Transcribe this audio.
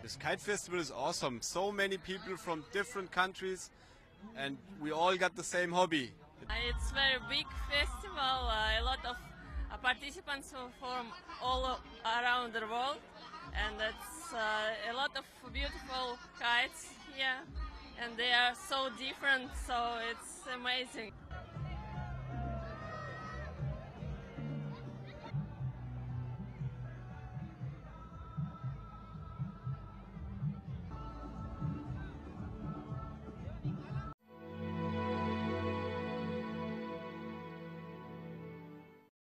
This kite festival is awesome. So many people from different countries and we all got the same hobby. It's a very big festival, a lot of participants from all around the world, and it's a lot of beautiful kites here, and they are so different, so it's amazing.